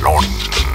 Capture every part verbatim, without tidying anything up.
mamalón.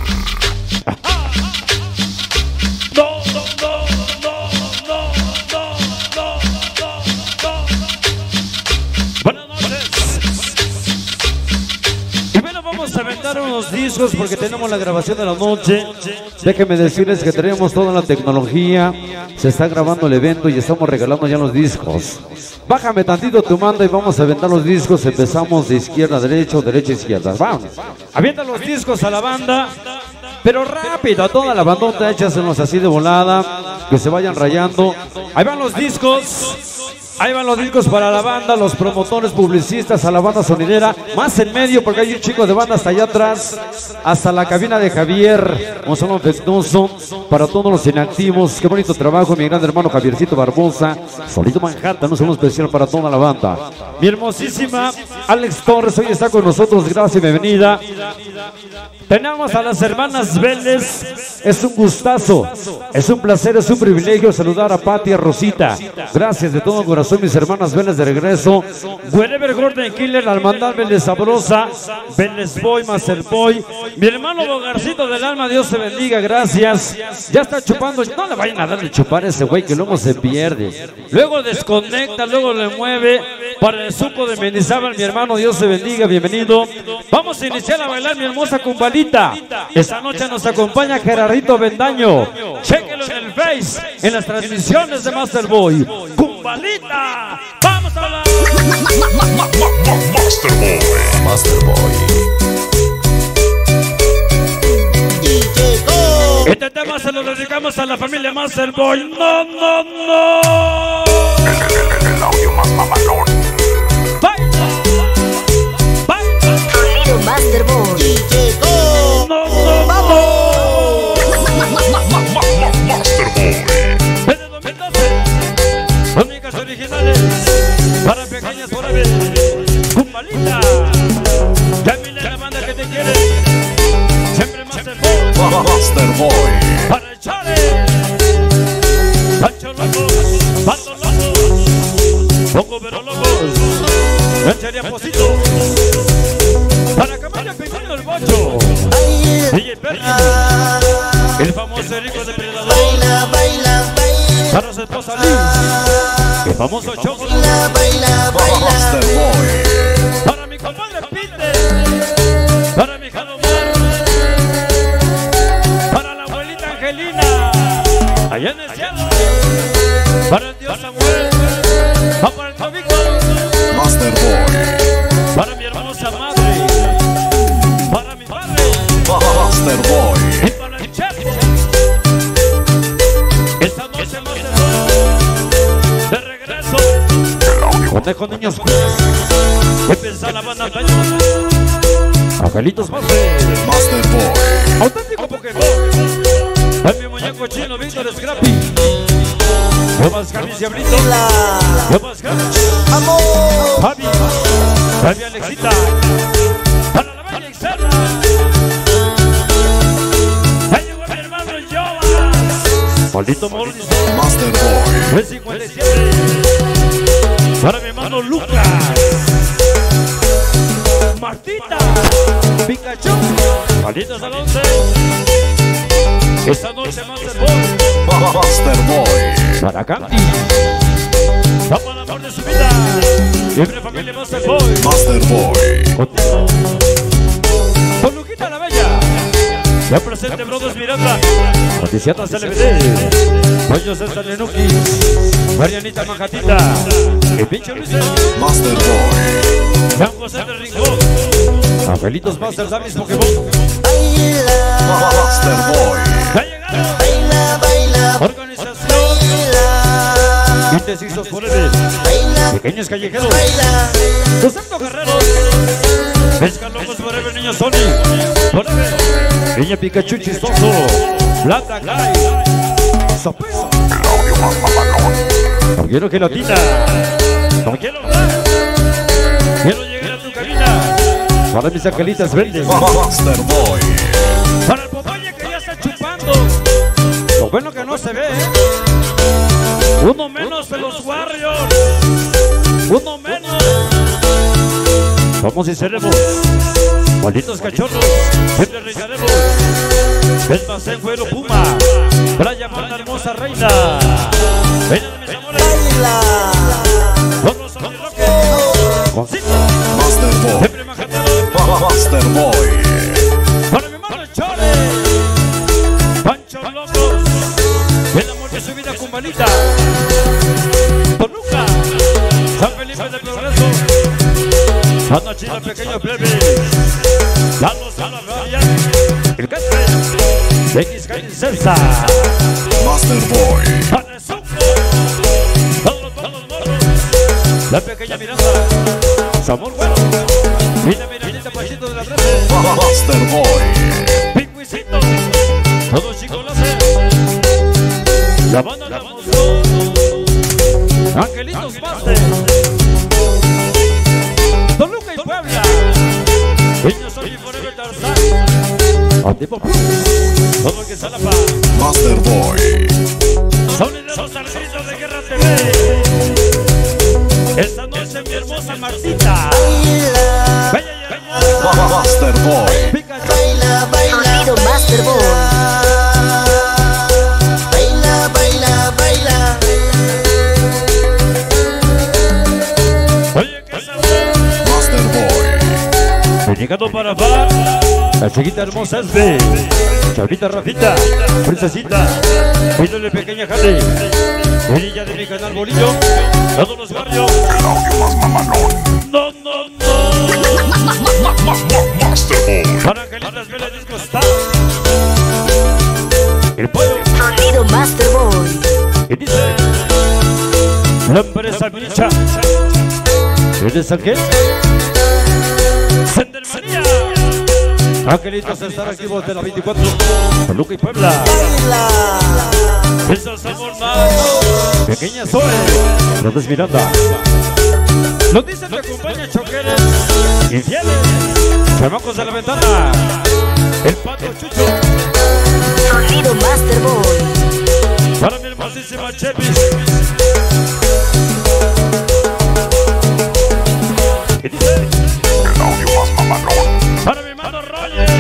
Unos discos porque tenemos la grabación de la noche. Déjenme decirles que tenemos toda la tecnología. Se está grabando el evento y estamos regalando ya los discos. Bájame tantito tu manda y vamos a aventar los discos. Empezamos de izquierda a derecha o derecha a izquierda. Vamos. Avienta los discos a la banda, pero rápido, a toda la bandota, échaselos así de volada, que se vayan rayando. Ahí van los discos. Ahí van los discos para la banda, los promotores, publicistas, a la banda sonidera. Más en medio porque hay un chico de banda hasta allá atrás. Hasta la cabina de Javier. Un saludo afectuoso para todos los inactivos. Qué bonito trabajo, mi gran hermano Javiercito Barbosa. Solito Manhattan, un saludo especial para toda la banda. Mi hermosísima Alex Torres hoy está con nosotros. Gracias y bienvenida. Tenemos a las hermanas Vélez. Es un gustazo, es un placer, es un privilegio saludar a Pati y a Rosita. Gracias de todo corazón. Son mis hermanas Vélez de regreso. Wherever Gordon Killer, la hermandad Vélez Sabrosa, Vélez Boy, Master Boy. Mi hermano Bogarcito del alma, Dios te bendiga, gracias. Ya está chupando, no le vayan a darle chupar a ese güey que luego se pierde. Luego desconecta, luego le mueve. Para el suco de Mendizábal, mi hermano, Dios te bendiga, bienvenido. Vamos a iniciar a bailar, mi hermosa cumbalita. Esta noche nos acompaña Gerardito Bendaño. Chéquelo en el Face, en las transmisiones de Master Boy. Cumbalita. Vamos a hablar. Master Boy. Master Boy. Este tema se lo dedicamos a la familia Master Boy. No, no, no. El, el, el, el audio más mamalón. Baila. Baila. Sonido Master Boy. No, no, no. Master Boy. Desde dos mil doce. Únicas originales para pequeñas por haber. Cumbalita. Ya mire la banda que te quiere. Siempre Master Boy. Master Boy. Para el Chale. Pancho loco. Pato loco. Poco pero locos. Ranchería Posito. Para Caballo Pequeño el Bocho. D J Perry. El famoso Erico Depredador. Baila, baila, baila. Para su esposa Liz. El famoso Choco. Baila, baila, baila. Master Boy. Para mi compadre Peter. Para mi hija Omar. Para la abuelita Angelina. Allá en el cielo. Para el Dios Samuel. Va para el Tobito. Master Boy. Para mi hermosa madre. Para mi padre. Master Boy. Y para el chef. Esta noche Master Boy. De regreso. Conejo niños. Empieza la banda taño. Angelitos Master. Master Boy. Auténtico Pokémon. A mi muñeco chino Víctor Scrappy. Yo más Javi Diablito. Yo más Javi. Amor. Javi. Javi Alexita. Para la bella externa. Ahí llegó mi hermano Joas. Maldito Morris. Master Boy. tres cincuenta y siete. Para mi hermano Lucas. Martita. Pikachu. Malditos al once. Esta noche Master Boy. Master Boy. Para Candy. Va para el amor de su vida. Siempre familia Master Boy. Master Boy. Contigo. Con Lujita la Bella. Ya presente Brothers Miranda. Noticiatas L B D. Pollo César Lenuki. Marianita Majatita. El pinche Luis. Master Boy. San José del Rincón. Angelitos Master Davis Pokémon. Baila. Master Boy. Ya llegaron. Baila, baila. Organización. Baila. Indecisos Forever. Baila. Pequeños callejeros. Baila. Concepto Guerreros. Pescalocos Forever, niño Sony. Forever. Niña Pikachu chistoso. Plata Kai. Sopeo. El audio más mamalón. No quiero gelatina. No quiero hablar. Quiero llegar a tu cabina. Para mis angelitas verdes. Master Boy. Para el Popeye que ya está chupando. Lo bueno que no se ve, ¿eh? Uno menos de los Warriors. Uno menos. Vamos y cerremos. Malditos cachorros, siempre regaremos. El más en cuero puma, Brian, la hermosa reina. Reina de mis amores. Baila. Con los roques. Con cinco. Master Boy. Siempre Manhattan. Master Boy. Para mi hermano Chore. Pancho Locos. El amor de su vida con Balita. Toluca. San Felipe del Progreso. Ana China, pequeño plebe. Carlos Sala Raya. El Castre. X Kain Celsa. Master Boy. Para Zuko. Todos los todos los morros. La pequeña Miranda. Samuel Güero. Y la Miranita Pachito de la trece. Master Boy. Pingüicito. Todos chicos lo hacen. La banda de Moscú. Angelitos Master. Toluca y Puebla. Niños Soy Forever Tarzán. Antipo. Todo el que salapa. Master Boy. Sonideros al grito de Guerra T V. Esta noche mi hermosa Martita. Baila. Bella y hermosa. Master Boy. Pikachu. Baila, baila. Sonido Master Boy. Baila, baila, baila. Oye, qué sabor. Master Boy. Llegando para Bar. La chiquita hermosa es de Chaurita Rafita, Princesita, pídole pequeña Harley, niña de mi canal Bolillo, todos los barrios. El audio más mamalón. No, no, no. Master Boy. Para Angelitas Vélez Disco está el pollo. Sonido Master Boy. Y dice la empresa Micha. ¿Eres aquel? Sendermanía. Angelitos estar activos de la veinticuatro. Toluca y Puebla. Baila. Eso es amor más. Pequeña Zoe. Lourdes Miranda. Nos dicen que acompaña choqueres. Infieles. Chamacos de la ventana. El pato Chucho. Sonido Master Boy. Para mi hermosísima Chepis. ¿Qué dice? El audio más mamalón. Para mi mano Roger.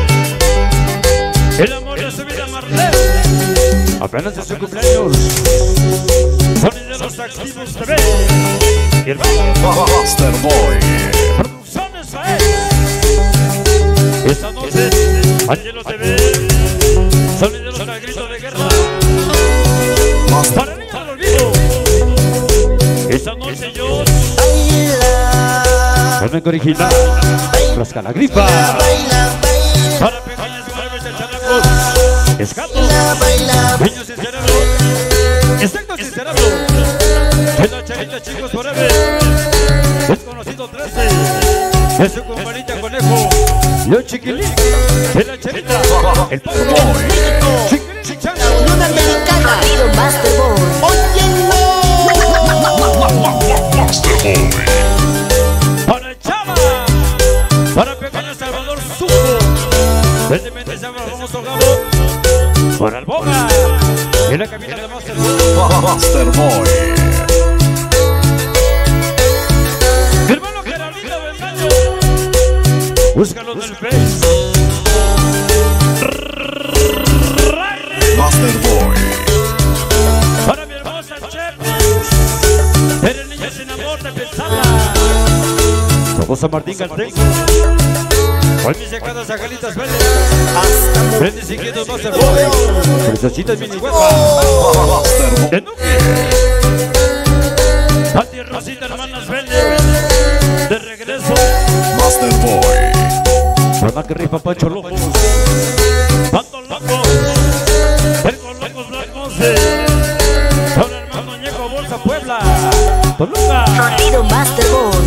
El amor de su vida Marlene. Apenas es su cumpleaños. Sonideros Activos T V. Y el bajo. Master Boy. Producciones A E. Esta noche, Angelo T V. Sonideros al grito de guerra. Master Para el niño del olvido. Esta noche yo. Baila. Carmen original. Frasca la gripa. Baila, baila. Para pequeñas mujeres de characos. Escato. Baila, baila. Niños sin cerebro. Insectos sin cerebro. En la charita chicos forever. Desconocido trece. Es su comparita conejo. Yo chiquilín. En la charita. El pato. Chiquilín chichán. Unión Americana. Sonido Master Boy. Óyelo. Master Boy. Para el Chava. Para pequeño Salvador Suco. Desde Méndez vamos a Gabo. Para el Boga. En la cabina de Master Boy. Master Boy. Mi hermano Geraldino Bendaño. Búscalo del Face. Master Boy. Para mi hermosa Chepis. Eres niña sin amor de pensarla. Somos San Martín Galtén. Hoy mis llegadas a Galitas Vélez. Hasta Frendes inquietos Master Boy. Princesita mini huepa. Master Boy. De Nuque. Pati y Rosita hermanas Vélez. De regreso. Master Boy. Mamá que rifa Pancho Locos. Pato Loco. Perco Locos Black Monse. Don Hermano Ñeco Bolsa Puebla. Toluca. Sonido Master Boy.